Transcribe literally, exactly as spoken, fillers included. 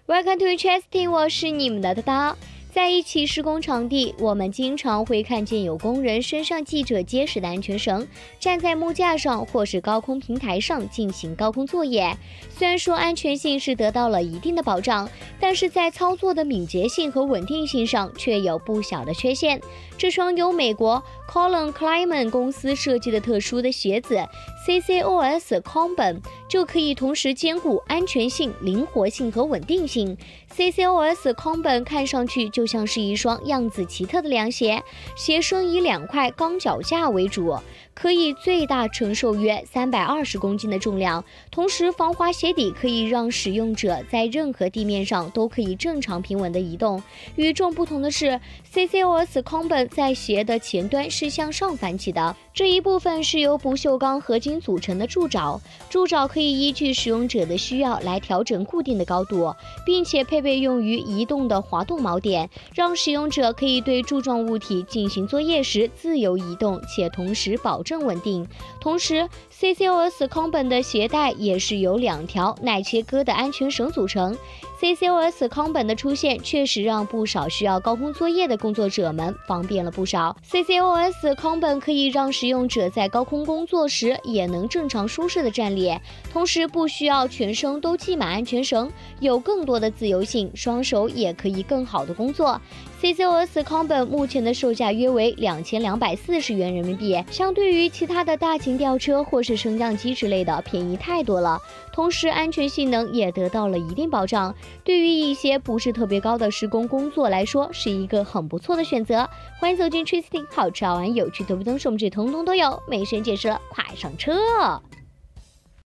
Welcome to Interesting， 我是你们的叨叨。在一起施工场地，我们经常会看见有工人身上系着结实的安全绳，站在木架上或是高空平台上进行高空作业。虽然说安全性是得到了一定的保障，但是在操作的敏捷性和稳定性上却有不小的缺陷。这双由美国 Colin Klein 公司设计的特殊的鞋子 C C O S Combat 就可以同时兼顾安全性、灵活性和稳定性。C C O S Combat 看上去就像是一双样子奇特的凉鞋，鞋身以两块钢脚架为主，可以最大承受约三百二十公斤的重量，同时防滑鞋底可以让使用者在任何地面上都可以正常平稳的移动。与众不同的是 C C O S Combat 在鞋的前端是向上翻起的，这一部分是由不锈钢合金组成的柱爪，柱爪可以依据使用者的需要来调整固定的高度，并且配备用于移动的滑动锚点，让使用者可以对柱状物体进行作业时自由移动，且同时保证稳定。同时 C C O S Combat 的鞋带也是由两条耐切割的安全绳组成。C C O S Combat 的出现确实让不少需要高空作业的工作者们方便了不少。C C O S Combat 可以让使用者在高空工作时也能正常舒适的站立，同时不需要全身都系满安全绳，有更多的自由性，双手也可以更好的工作。C C O S Combat 目前的售价约为两千两百四十元人民币，相对于其他的大型吊车或是升降机之类的便宜太多了，同时安全性能也得到了一定保障，对于一些不是特别高的施工工作来说是一个很不错的选择。欢迎走进 Interesting， 好吃好玩有趣的不懂，我们这通通都有，没时间解释了，快上车。